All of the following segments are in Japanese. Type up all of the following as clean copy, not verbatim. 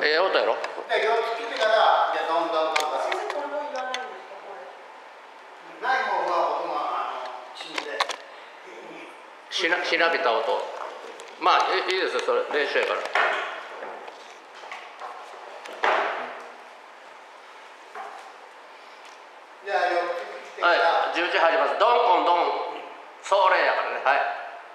ええ音やろ。 で4つ切ってからじゃあどんどんどんどん。 先生これも言わないんですかこれ。 ない方が音が死んで。 しなびた音。まあいいですよ、それ練習やから。 じゃあ4つ切ってから。 はい、十字入ります。ドンコンドン。それやからね。はい。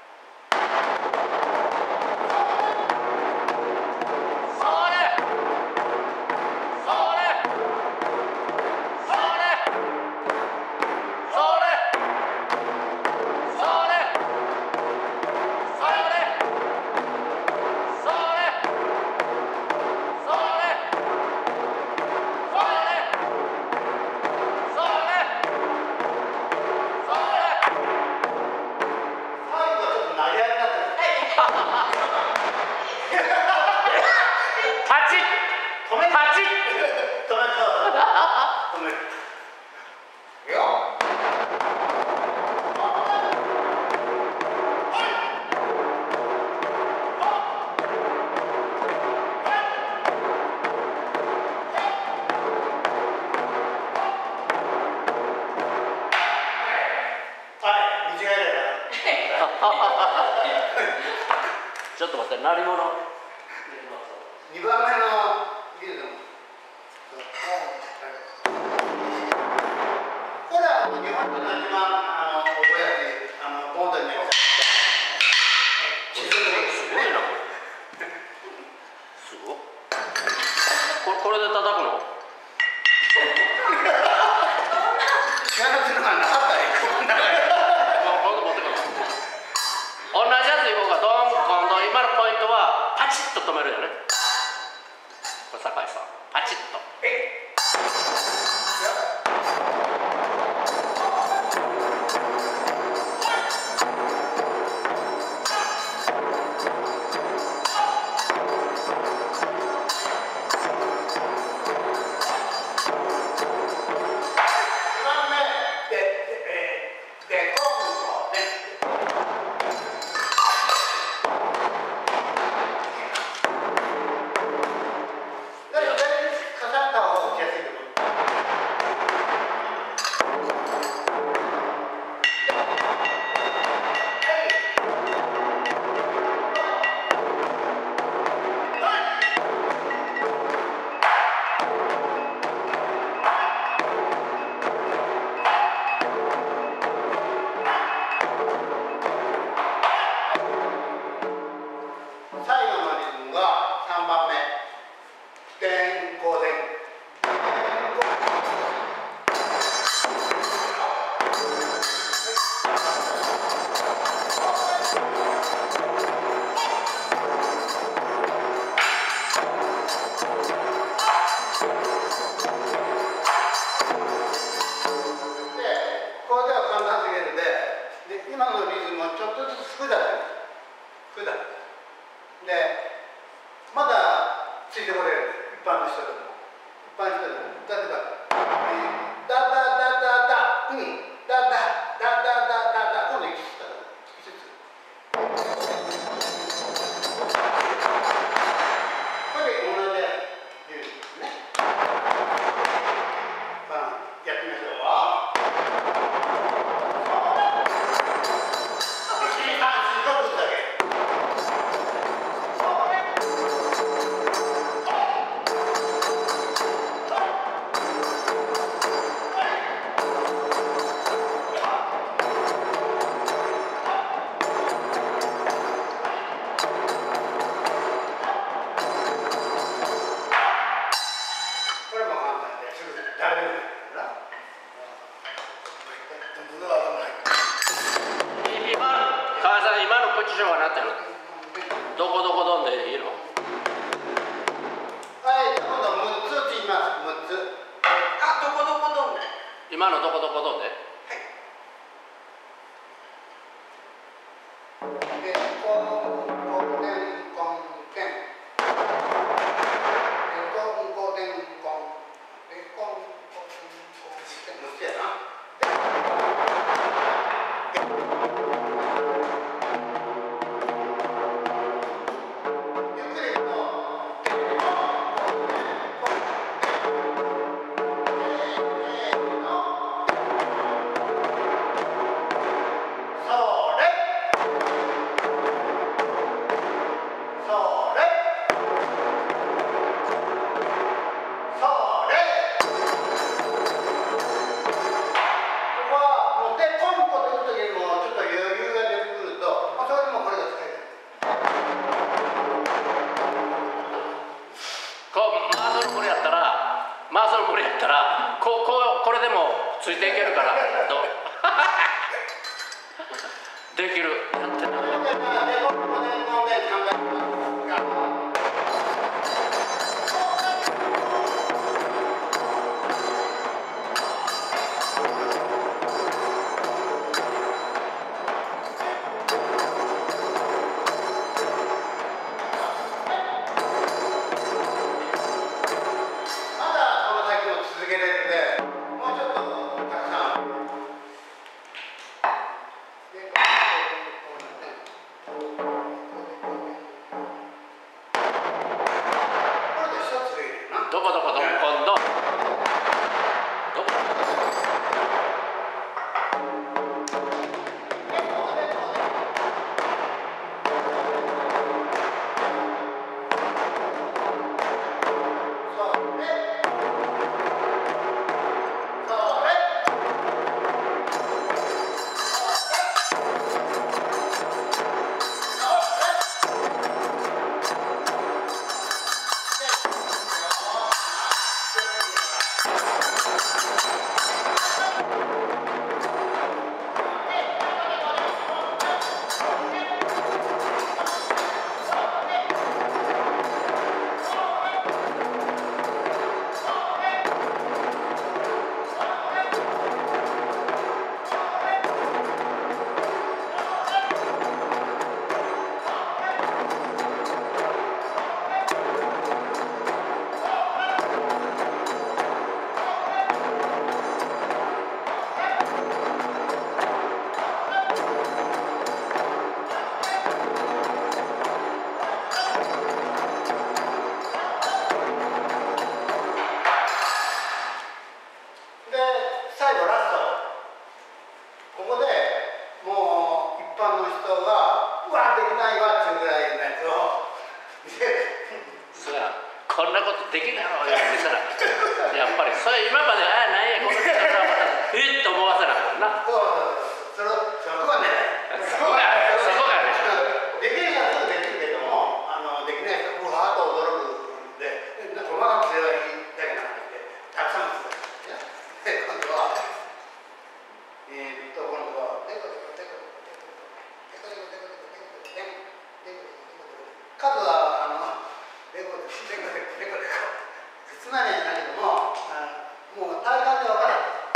ちょっと待って、鳴り物。2 番目のリズム。これは日本との一番覚えやすいポンドになります。 すごいなこれ。すごっ。これで叩くの？ 知らなくてのがなかったよ。 同じやついこうか。ドンコンドン。今のポイントはパチッと止めるよね。これ酒井さん、パチッと。 こまあその無理やったらこれでもついていけるからどうできるやってなどこどこどこ今度どここんなことできないのよ見せなやっぱりそれ今までなんやこの人はまたと思わせなかったなそこがねできる人はできるけどもできない人はうわーっと驚くんで細かくすればいいだけじゃなくてたくさんするで今度は今度は数はつまりだけどももう体感で分かる。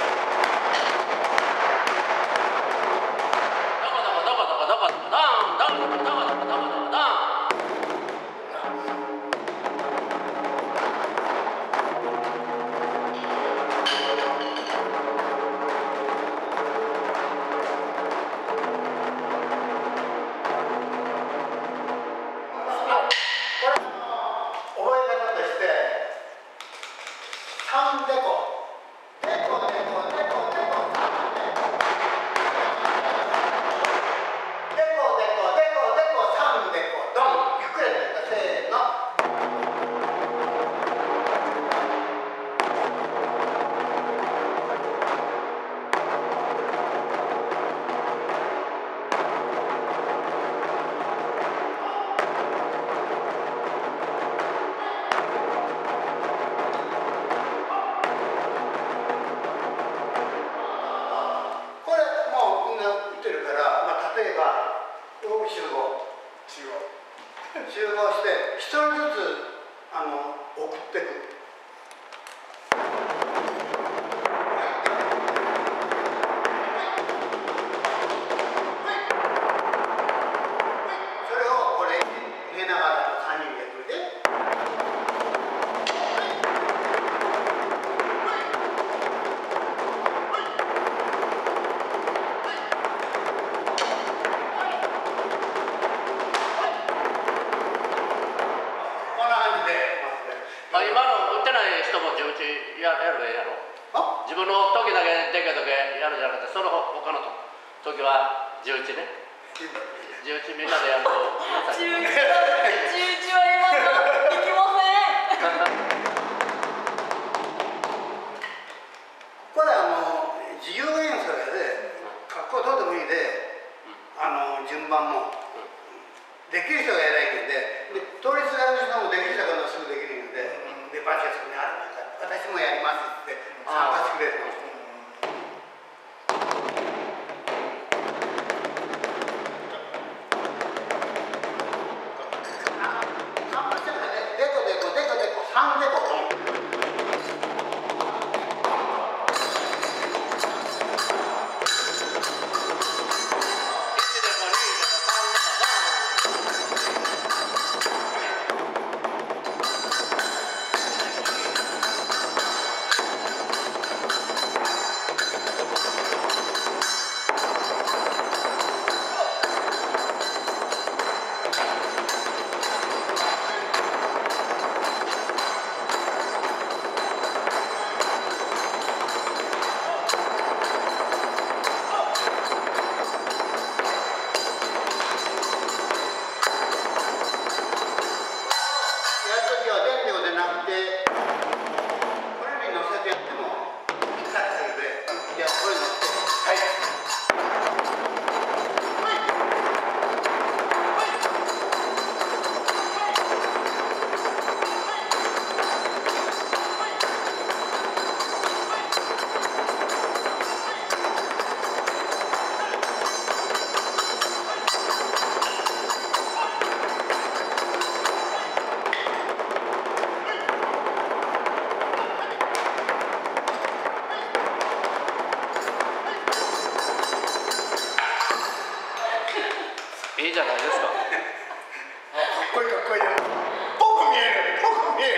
集合して一人ずつ送っていく。それをこれ入れながら3人でやってみて。 今の打ってない人も自分ちやるでやろ自分の時だけでけどけやるじゃなくてその他の時は11ね11みんなでやると 11は今のできませんこれ自由演奏やで格好どうでもいいで順番もできる人がやらないんで倒立がやる人もできる人がすぐできるんでバチがそこにあるんだ私もやこいでぽく見えるぽく見え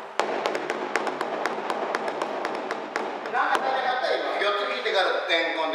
る。4つ聞いてから伝言